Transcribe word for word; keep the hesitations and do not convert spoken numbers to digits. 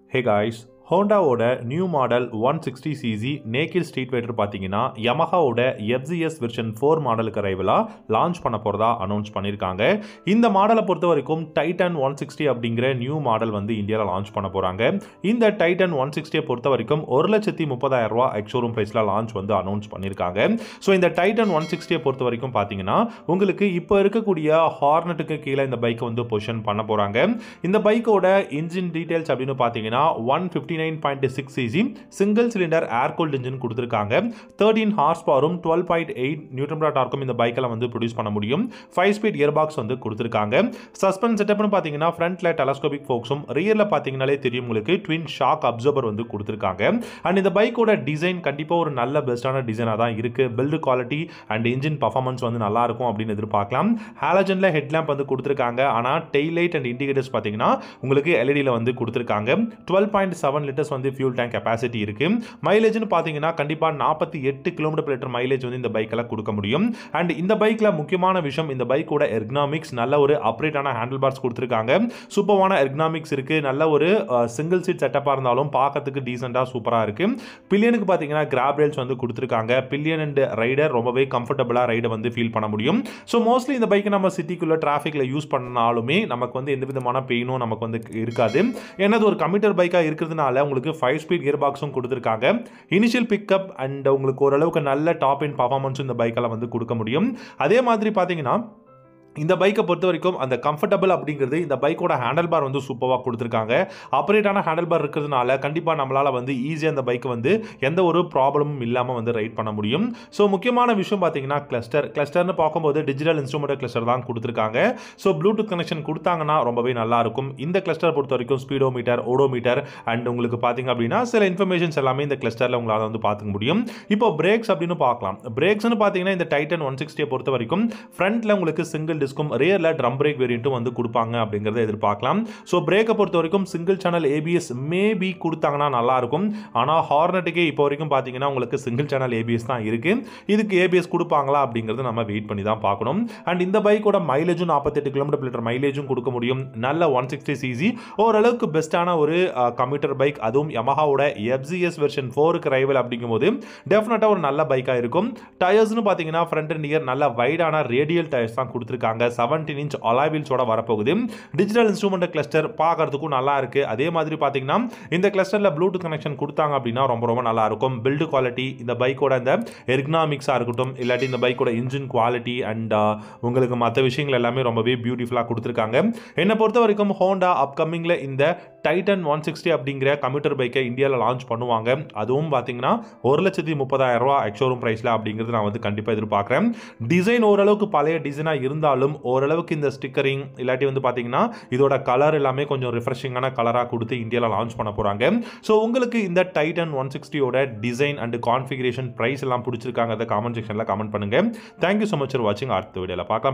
Hey guys, Honda ஓட new model one sixty C C naked street fighter பார்த்தீங்கன்னா yamaha ஓட F Z S version four மாடலுக்கு அரைவலா launch பண்ண போறதா announce பண்ணிருக்காங்க. இந்த மாடலை பொறுத்த வரைக்கும் டைட்டன் one sixty அப்படிங்கிற நியூ மாடல் வந்து இந்தியால லான்ச் பண்ண போறாங்க. இந்த டைட்டன் one sixty பொறுத்த வரைக்கும் ஒரு லட்சத்தி முப்பதாயிரம் ரூபாய் எக்ஸ்ஷோரூம் பிரைஸ்ல லான்ச் வந்து அனௌன்ஸ் பண்ணிருக்காங்க. ஸோ இந்த டைட்டன் one sixty பொறுத்த வரைக்கும் பார்த்தீங்கன்னா உங்களுக்கு இப்போ இருக்கக்கூடிய ஹார்னட்டுக்கு கீழே இந்த பைக்கை வந்து பொசிஷன் பண்ண போறாங்க. இந்த பைக்கோட இன்ஜின் டீடைல்ஸ் அப்படின்னு பார்த்தீங்கன்னா one fifty nine point six C C single cylinder air cooled engine கொடுத்திருக்காங்க. thirteen ஹார்ஸ் பவரும் twelve point eight newton metre டார்க்கும் இந்த பைக்ல வந்து ப்ரொடியூஸ் பண்ண முடியும். five ஸ்பீட் கியர் பாக்ஸ் வந்து கொடுத்திருக்காங்க. சஸ்பென்ஸ் செட்டப்னு பாத்தீங்கன்னா ஃப்ரண்ட்ல டெலஸ்கோபிக் ஃபோக்ஸும் ரியர்ல பாத்தீங்கனாலே தெரியும் உங்களுக்கு ட்வின் ஷாக் அப்சர்வர் வந்து கொடுத்திருக்காங்க. அண்ட் இந்த பைக்கோட டிசைன் கண்டிப்பா ஒரு நல்ல பெஸ்டான டிசைனா தான் இருக்கு. Build quality and engine performance வந்து நல்லா இருக்கும் அப்படின்னு எதிர்பார்க்கலாம். ஹாலஜன்ல ஹெட்லாம்ப் வந்து கொடுத்திருக்காங்க. ஆனா டெயில் லைட் அண்ட் இண்டிகேட்டர்ஸ் பாத்தீங்கன்னா உங்களுக்கு L E D ல வந்து கொடுத்திருக்காங்க. twelve point seven லிட்டர்ஸ் வந்து ஃபியூல் டேங்க் கெபாசிட்டி இருக்கு. மைலேஜ்னு பாத்தீங்கன்னா கண்டிப்பா forty eight kilometre per litre mileage வந்து இந்த பைக்ல கொடுக்க முடியும். அண்ட் இந்த பைக்ல முக்கியமான விஷயம் இந்த பைக்கோட எர்கனாமிக்ஸ் நல்ல ஒரு அப்ரைட்டான ஹேண்டில் பார்ஸ் கொடுத்திருக்காங்க. சூப்பரான எர்கனாமிக்ஸ் இருக்கு. நல்ல ஒரு சிங்கிள் சீட் செட்டப்பா இருந்தாலும் பார்க்கிறதுக்கு டீசென்ட்டா சூப்பரா இருக்கு. பில்லியனுக்கு பாத்தீங்கன்னா கிராப் ரேல்ஸ் வந்து கொடுத்திருக்காங்க. பில்லியன் அண்ட் ரைடர் ரொம்பவே கம்ஃபர்டபுளா ரைடை வந்து ஃபீல் பண்ண முடியும். ஸோ மோஸ்ட்லி இந்த பைக்கை நம்ம சிட்டிக்குள்ள டிராஃபிக்ல யூஸ் பண்ணாலுமே நமக்கு வந்து எந்த விதமான பெயினும் நமக்கு வந்து இருக்காது. ஏன்னா ஒரு கம்யூட்டர் பைக்கா இருக்கிறதுனால உங்களுக்கு five ஸ்பீட் கியர் பாக்ஸும் கொடுத்திருக்காங்க. இனிஷியல் பிக்கப் அண்ட் உங்களுக்கு ஓரளவுக்கு நல்ல டாப் இன் பர்ஃபார்மன்ஸ் இந்த பைக்கால வந்து கொடுக்க முடியும். அதே மாதிரி பாத்தீங்கன்னா இந்த பைக்கை பொறுத்த வரைக்கும் அந்த கம்ஃபர்டபுள் அப்படிங்கிறது இந்த பைக்கோட ஹேண்டில் பார் வந்து சூப்பராக கொடுத்துருக்காங்க. ஆப்ரேட்டான ஹேண்டில் பார் இருக்கிறதுனால கண்டிப்பாக நம்மளால் வந்து ஈஸியாக அந்த பைக்கை வந்து எந்த ஒரு ப்ராப்ளமும் இல்லாமல் வந்து ரைட் பண்ண முடியும். ஸோ முக்கியமான விஷயம் பார்த்தீங்கன்னா கிளஸ்டர் கிளஸ்டர்னு பார்க்கும்போது டிஜிட்டல் இன்ஸ்ட்ருமெண்ட் கிளஸ்டர் தான் கொடுத்துருக்காங்க. ஸோ ப்ளூடூத் கனெக்ஷன் கொடுத்தாங்கன்னா ரொம்பவே நல்லா இருக்கும். இந்த கிளஸ்டர் பொறுத்த வரைக்கும் speedometer odometer and உங்களுக்கு பார்த்தீங்க அப்படின்னா சில இன்ஃபர்மேஷன்ஸ் எல்லாமே இந்த கிளஸ்டரில் உங்களால் வந்து பார்த்துக்க முடியும். இப்போ பிரேக்ஸ் அப்படின்னு பார்க்கலாம். பிரேக்ஸ்னு பார்த்தீங்கன்னா இந்த டைட்டன் one sixty பொறுத்த வரைக்கும் ஃப்ரண்ட்ல உங்களுக்கு சிங்கிள் டிஸ்கும் ரியர்ல ட்ரம் பிரேக் வேரியண்ட்டும் வந்து கொடுப்பாங்க அப்படிங்கறத எதிர்பார்க்கலாம். சோ பிரேக்கை பொறுத்த வரைக்கும் single channel A B S maybe கொடுத்தாங்கன்னா நல்லா இருக்கும். ஆனா ஹார்னட்டுக்கே இப்போ வரைக்கும் பாத்தீங்கன்னா உங்களுக்கு single channel A B S தான் இருக்கு. இதுக்கு A B S கொடுப்பாங்களா அப்படிங்கறத நம்ம வெயிட் பண்ணி தான் பார்க்கணும். அண்ட் இந்த பைக்கோட மைலேஜும் forty eight kilometre per litre மைலேஜும் கொடுக்க முடியும். நல்ல one sixty C C ஓரளவுக்கு பெஸ்டான ஒரு கம்யூட்டர் பைக். அதுவும் Yamahaவோட F Z S version four க்கு ரைவல் அப்படிங்கும்போது டெஃபினட்டா ஒரு நல்ல பைக்கா இருக்கும். டயர்ஸ்னு பாத்தீங்கன்னா ஃப்ரண்ட் அண்ட் ரியர் நல்ல வைடான ரேடியல் டயர்ஸ் தான் கொடுத்திருக்காங்க. seventeen inch alloy wheels ஓட வரப்போகுது. டிஜிட்டல் இன்ஸ்ட்ருமெண்ட் கிளஸ்டர் பார்க்கிறதுக்கும் நல்லா இருக்கு. அதே மாதிரி பாத்தீங்கன்னா இந்த கிளஸ்டர்ல ப்ளூடூத் கனெக்ஷன் கொடுத்தாங்க அப்படின்னா ரொம்ப ரொம்ப நல்லா இருக்கும். பில்ட் குவாலிட்டி இந்த பைக்கோட இந்த எர்கனாமிக்ஸா இருக்கட்டும் இல்லாட்டி இந்த பைக்கோட இன்ஜின் குவாலிட்டி அண்ட் உங்களுக்கு மற்ற விஷயங்கள் எல்லாமே ரொம்பவே பியூட்டிஃபுல்லா கொடுத்திருக்காங்க. என்னை பொறுத்த வரைக்கும் ஹோண்டா அப்கமிங்ல இந்த டைட்டன் one sixty அப்படிங்கிற கம்யூட்டர் பைக்கை இந்தியாவில் லான்ச் பண்ணுவாங்க. அதுவும் பாத்தீங்கன்னா ஒரு லட்சத்தி முப்பதாயிரம் ரூபாய் எக்ஸ்ஷோரூம் பிரைஸ்ல அப்படிங்கிறது நான் வந்து கண்டிப்பா எதிர்பார்க்கிறேன். டிசைன் ஓரளவுக்கு பழைய டிசைனா இருந்தாலும் ஓரளவுக்கு இந்த ஸ்டிக்கரிங் இல்லாட்டி வந்து பாத்தீங்கன்னா இதோட கலர் எல்லாமே கொஞ்சம் ரிஃப்ரெஷிங்கான கலரா கொடுத்து இந்தியாவில் லான்ச் பண்ண போறாங்க. ஸோ உங்களுக்கு இந்த டைட்டன் one sixty ஓட டிசைன் அண்ட் கான்ஃபிகரேஷன் பிரைஸ் எல்லாம் பிடிச்சிருக்காங்க. அதை காமெண்ட் செக்ஷன்ல கமெண்ட் பண்ணுங்க. தேங்க்யூ ஸோ மச் ஃபார் வாட்சிங். அடுத்த வீடியோல பார்க்கலாம்.